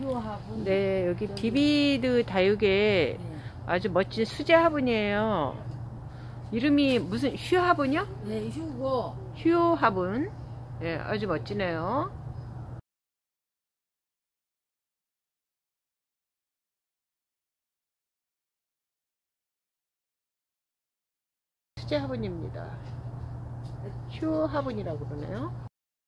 화분. 네, 여기 비비드 다육의 네. 아주 멋진 수제 화분이에요. 이름이 무슨 휴 화분이요? 네, 휴고. 휴 화분. 네, 아주 멋지네요. 수제 화분입니다. 휴 화분이라고 그러네요.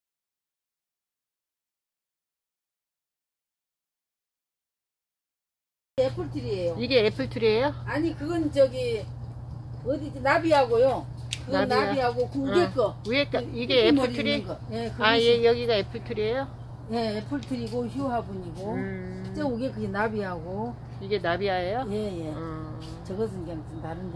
애플트리예요. 이게 애플트리예요? 아니 그건 저기 어디지 나비하고요. 그건 나비하고 위에 거. 위에 거 이게 애플트리? 네, 아, 예, 여기가 애플트리예요? 네, 애플트리고 휴 화분이고 저게 그게 나비하고. 이게 나비아예요? 예, 예. 저것은 그냥 좀 다른데.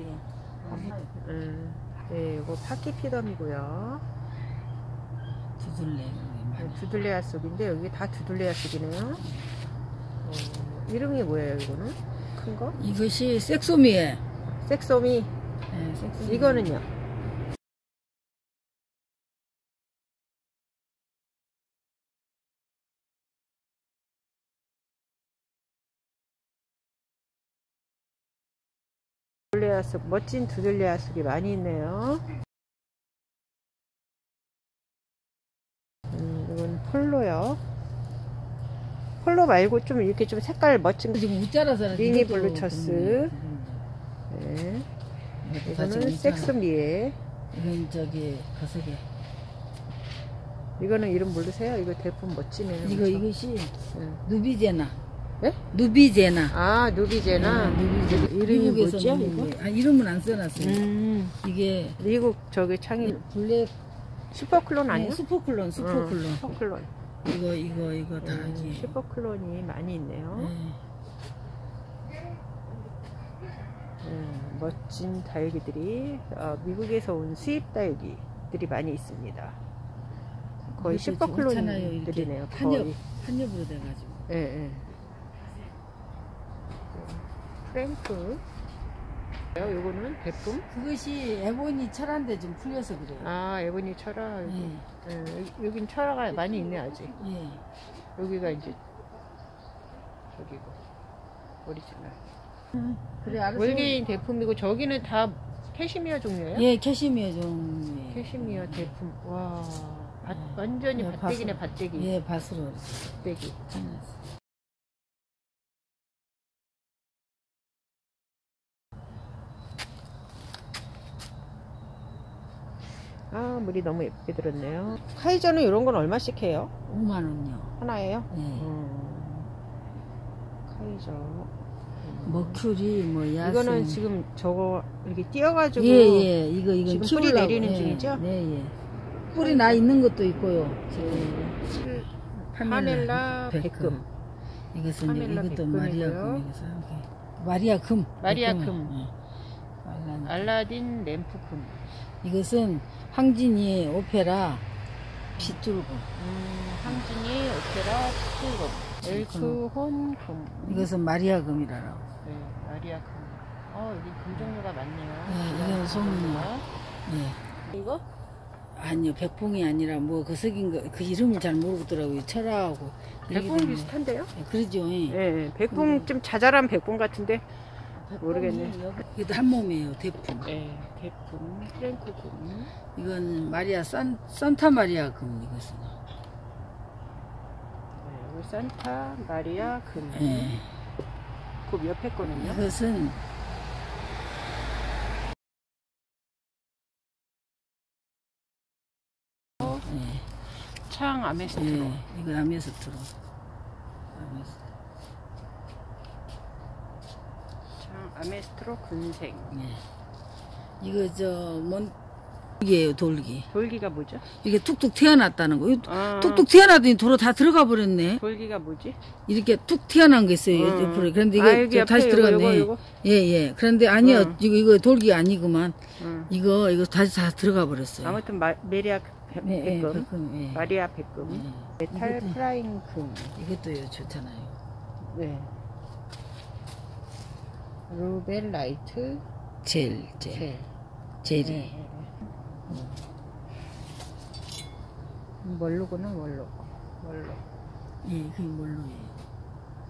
네, 이거 파키피덤이고요. 두들레. 두들레아 속인데 여기 다 두들레아 속이네요. 이름이 뭐예요, 이거는? 큰 거? 이것이 섹소미에. 섹소미. 네, 섹소미. 이거는요? 두들레아 속, 멋진 두들레아 속이 많이 있네요. 이건 폴로요. 폴로 말고 좀 이렇게 좀 색깔 멋진 거. 지금 웃자라서 미니 블루처스. 네. 이거는 섹스미에. 이건 저기 거석에. 이거는 이름 모르세요? 이거 대품 멋지네요. 이것이 누비제나. 네? 누비제나. 아, 누비제나. 누비제나. 이름이 뭐죠? 이거? 아, 이름은 안 써놨어요. 이게 미국 저기 창이 블랙 슈퍼클론 아니야? 슈퍼클론. 슈퍼클론. 이거 다 하지. 슈퍼클론이 많이 있네요. 멋진 다육이들이 미국에서 온 수입 다육이들이 많이 있습니다. 거의 슈퍼클론들이네요. 한엽으로 돼가지고. 예. 프랭크. 요거는 대품? 그것이 에보니 철화인데 좀 풀려서 그래요. 아, 에보니 철화. 여긴 철화가 많이 있네, 아직. 예. 여기가 이제 저기고 오리지널. 그래, 알았어. 월계인 대품이고 저기는 다 캐시미어 종류예요? 예, 캐시미어 종. 캐시미어 대품. 와, 완전히 밭대기네, 밭대기. 예, 밭으로. 밭대기. 아, 물이 너무 예쁘게 들었네요. 카이저는 이런 건 얼마씩 해요? 5만 원요. 하나예요? 네. 카이저. 머큐리, 뭐 야생. 이거는 지금 저거 이렇게 띄어가지고. 예. 이거 지금 키우려고. 뿌리 내리는 중이죠? 네. 뿌리 나 있는 것도 있고요. 지금. 파멜라 백금. 이것은 파멜라 이것도 백금이고요. 마리아 금. 마리아 금. 알라딘 램프 금. 이것은 황진이 오페라 핏줄금. 황진이 오페라 핏줄금. 엘크혼 금. 이것은 마리아 금이라고. 네, 마리아 금. 여기 금 종류가 많네요. 네, 이건 소금이요. 네. 이거? 아니요, 백봉이 아니라 뭐 거석인 거, 그 이름을 잘 모르겠더라고요. 철화하고. 백봉 비슷한데요? 네, 그러죠. 네, 백봉 좀 자잘한 백봉 같은데 모르겠네. 이것도 한 몸이에요, 대품. 네, 대품, 프랭크 금. 이건 마리아 산타 마리아 금 이것은. 네, 이거 산타 마리아 금. 네. 그 옆에 거는요? 이것은 창 아메스트로. 이거 아메스트로. 창 아메스트로 군생. 이거 돌기예요, 돌기. 돌기가 뭐죠? 이게 툭툭 튀어났다는 거. 툭툭 튀어나더니 도로 다 들어가 버렸네. 돌기가 뭐지? 이렇게 툭 튀어난 게 있어요, 옆으로. 그런데 이게 다시 들어갔네. 요거. 예. 그런데 아니요, 이거 돌기가 아니구만. 이거 다시 다 들어가 버렸어요. 아무튼 메리아 백금. 마리아 백금. 메탈 프라잉 금. 이것도 좋잖아요. 네. 루벨 라이트 젤이. 네. 뭘로구나, 뭘로. 예, 그게 뭘로예요.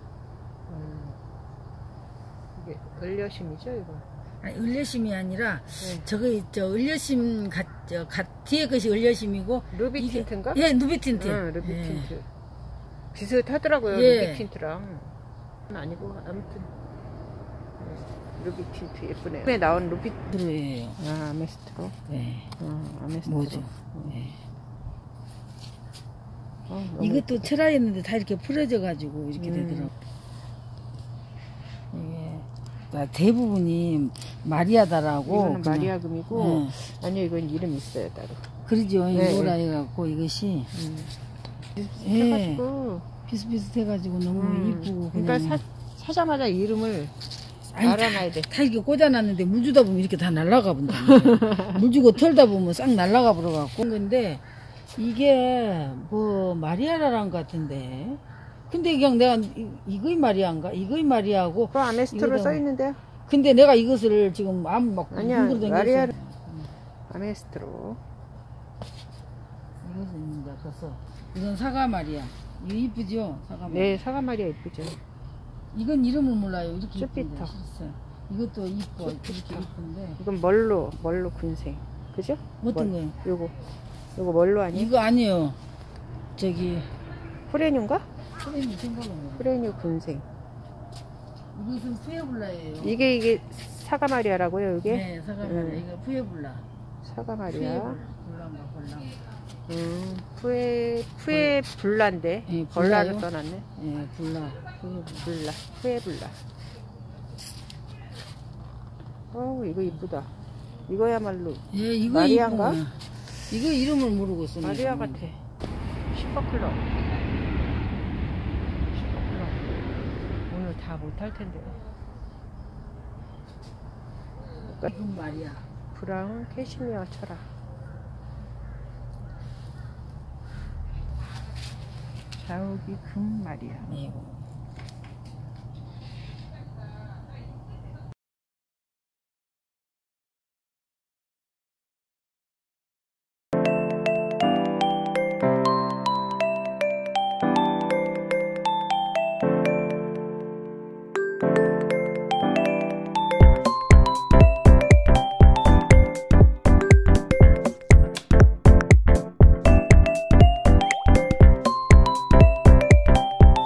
을려심이죠 이거. 아니, 을려심이 아니라 네. 저 을려심 뒤에 것이 을려심이고 루비 이게- 틴트인가? 예, 누비 틴트. 응, 루비 예. 틴트. 비슷하더라고요. 예. 루비 틴트랑. 아니고 아무튼 네, 루비 틴트 예쁘네요. 에 나온 루비. 들어예요. 아, 아메스트로. 네. 아메스트로. 뭐죠? 네. 너무 이것도 철화였는데 다 이렇게 풀어져 가지고 이렇게 되더라고. 이게 그러니까 대부분이 마리아다라고. 이거는 그냥- 마리아금이고 예. 아니요 이건 이름 있어요 따로. 그러죠. 네. 이거라 해갖고 이것이 예. 해가지고 비슷비슷해가지고 너무 이쁘고 그냥. 그러니까 사자마자 이름을 아니, 알아놔야 돼. 다 이렇게 꽂아놨는데 물 주다 보면 이렇게 다 날라가 본다. 물 주고 털다 보면 싹 날라가 버려갖고. 근데 이게 뭐 마리아라란 것 같은데. 근데 그냥 내가 이거이 마리아인가? 이거이 마리아하고. 그 아메스트로 이거다- 써 있는데요. 근데 내가 이것을 지금 아무 막 아니야 뭉그러댕겼어. 마리아 아메스트로. 이것은 이제 그래서 이건 사과 마리아. 이거 이쁘죠? 사과 마리아. 네 사과 마리아 이쁘죠. 이건 이름을 몰라요. 이렇게 이쁜데. 쭈피터. 실제. 이것도 이뻐. 이렇게 이쁜데. 이건 멀로 군생. 그죠? 어떤 멀. 거요? 요거 멀로 아니에요? 이거 아니에요. 저기 프레뉴인가? 프레임 생각은 프레뉴 군생. 이것은 푸에블라예요. 이게 사과 마리아라고요 이게? 네, 사과 마리아. 이거 푸에블라. 사과 마리아. 볼란가 볼랑. 푸에 블라인데 예, 벌라를 블라요? 써놨네. 예, 불라. 푸에 블라. 이거 이쁘다. 이거야말로 예, 이거 마리아인가? 이쁘구나. 이거 이름을 모르고 쓰네. 마리아 같아. 슈퍼클럽. 슈퍼클럽. 오늘 다 못할 텐데. 이건 마리아. 브라운 캐시미어 철학. 자욱이 금 마리아. 이거.